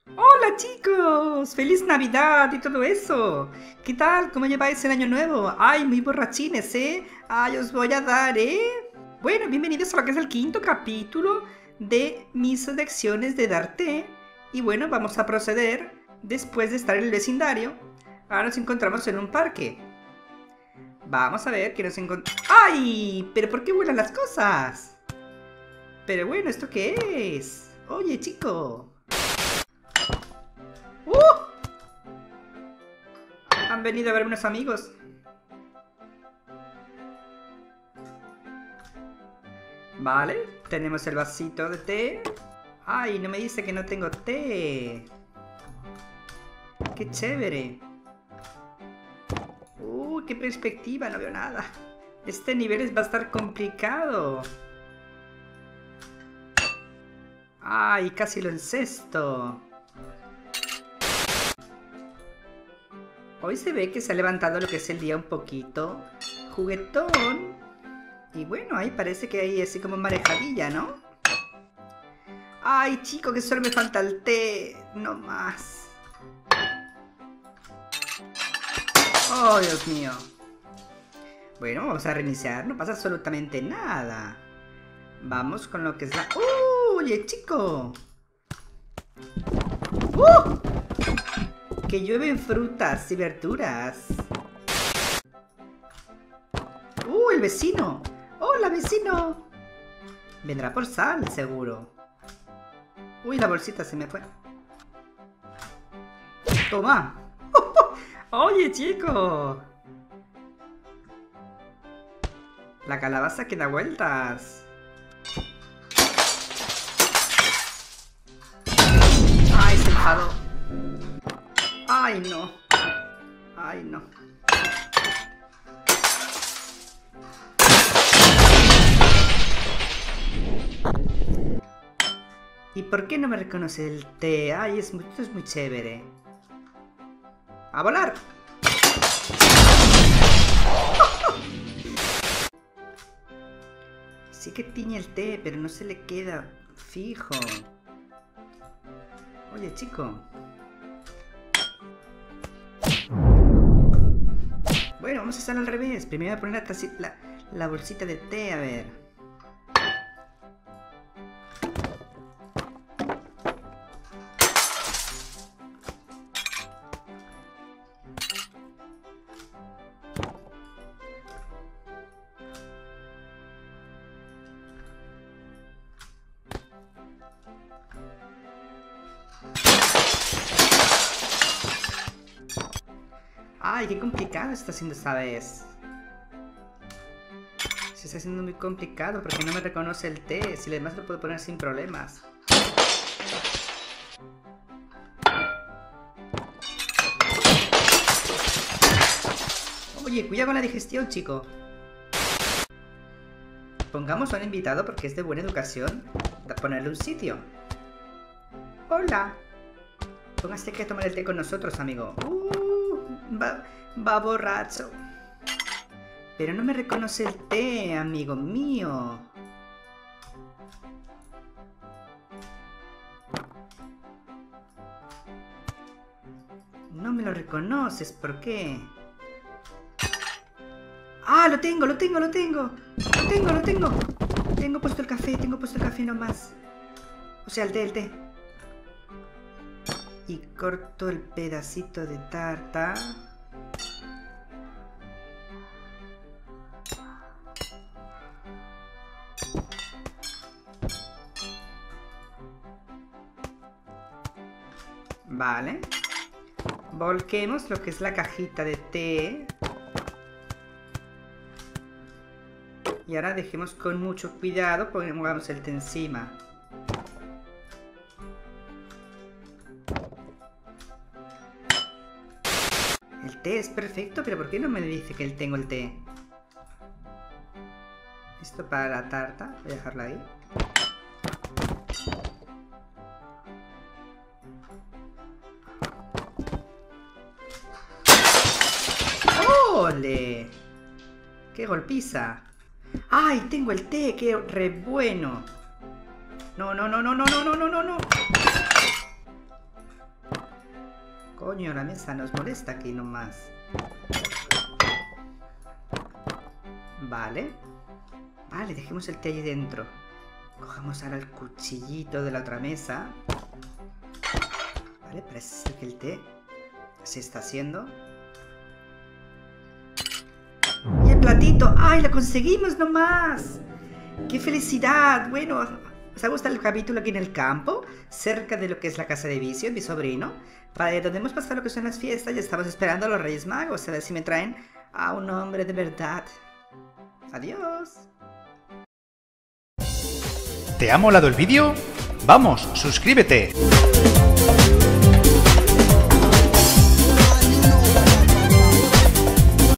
Hola chicos, feliz Navidad y todo eso. ¿Qué tal? ¿Cómo lleváis el año nuevo? Ay, muy borrachines, ¿eh? Ay, os voy a dar, ¿eh? Bueno, bienvenidos a lo que es el quinto capítulo de mis lecciones de dar té. Y bueno, vamos a proceder después de estar en el vecindario. Ahora nos encontramos en un parque. Vamos a ver qué nos encontramos. ¡Ay! ¿Pero por qué vuelan las cosas? Pero bueno, ¿esto qué es? Oye, chico. ¡Uh! Han venido a ver unos amigos. Vale, tenemos el vasito de té. Ay, no me dice que no tengo té. Qué chévere. Qué perspectiva, no veo nada. Este nivel va a estar complicado. Ay, casi lo encesto. Hoy se ve que se ha levantado lo que es el día un poquito juguetón. Y bueno, ahí parece que hay así como marejadilla, ¿no? Ay, chico, que solo me falta el té. No más. Oh, Dios mío. Bueno, vamos a reiniciar. No pasa absolutamente nada. Vamos con lo que es la... ¡Oye, chico! Que llueven frutas y verduras. El vecino. Hola, vecino. Vendrá por sal, seguro. Uy, la bolsita se me fue. Toma. Oye, chico. La calabaza que da vueltas. Ay, se enfadó. Ay, no. Ay, no. ¿Y por qué no me reconoce el té? Ay, esto es muy chévere. ¡A volar! Sí que tiñe el té, pero no se le queda fijo. Oye, chico. Bueno, vamos a estar al revés. Primero voy a poner la bolsita de té, a ver. Ay, qué complicado está haciendo esta vez. Se está haciendo muy complicado porque no me reconoce el té. Si además lo puedo poner sin problemas. Oye, cuidado con la digestión, chico. Pongamos a un invitado porque es de buena educación ponerle un sitio. Hola. Póngase que a tomar el té con nosotros, amigo. Va borracho. Pero no me reconoce el té, amigo mío. No me lo reconoces, ¿por qué? ¡Ah, lo tengo! Tengo puesto el café nomás. O sea, el té. Y corto el pedacito de tarta. Vale. Volquemos lo que es la cajita de té. Y ahora dejemos con mucho cuidado, pongamos el té encima. El té es perfecto, pero ¿por qué no me dice que tengo el té? Esto para la tarta, voy a dejarla ahí. ¡Ole! ¡Qué golpiza! ¡Ay, tengo el té! ¡Qué re bueno! No. Coño, la mesa nos molesta aquí nomás. Vale. Vale, dejemos el té ahí dentro. Cogemos ahora el cuchillito de la otra mesa. Vale, parece ser que el té se está haciendo. Y el platito. ¡Ay, lo conseguimos nomás! ¡Qué felicidad! Bueno, ¿os ha gustado el capítulo aquí en el campo? Cerca de lo que es la casa de Vicio, mi sobrino. Para donde hemos pasado lo que son las fiestas y estamos esperando a los Reyes Magos. A ver si me traen a un hombre de verdad. Adiós. ¿Te ha molado el vídeo? ¡Vamos, suscríbete!